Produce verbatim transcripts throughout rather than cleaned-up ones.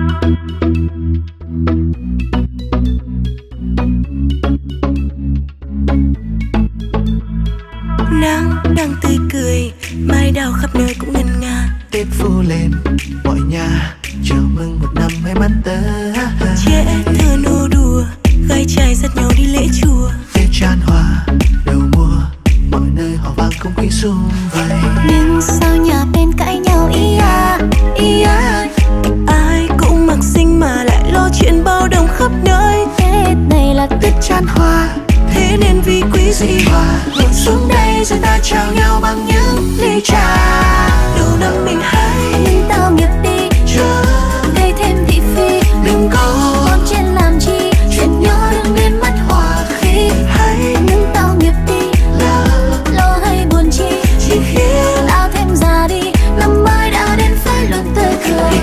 Nắng đang tươi cười, mai đào khắp nơi cũng ngân nga. Tết phủ lên mọi nhà, chào mừng một năm may mắn tới. Trẻ thơ nô đùa, gái trai dắt nhau đi lễ chùa. Tết tràn hoa đầu mùa, mọi nơi họ vang không khí sum vầy. Nhưng sao nhà bên cãi nhau ý à, ý à. Ai cũng mặc xinh mà lại lo chuyện bao đồng khắp nơi. Tết này là Tết tràn hoa, thế nên vì quý dị hoa ngồi xuống đây rồi ta chào nhau bằng những ly trà. đầu năm mình hay nhưng tao nghiệp đi Chớ gây thêm thị phi. đừng có Con trên làm chi chuyện nhỏ đừng nên mất hòa khí. hay Nhưng tao nghiệp đi là lo hay buồn chi chỉ khiến tao thêm già đi. Năm mới đã đến phải luôn tươi cười.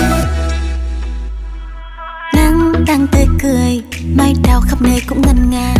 Nắng đang tươi cười, mai đào khắp nơi cũng ngân nga.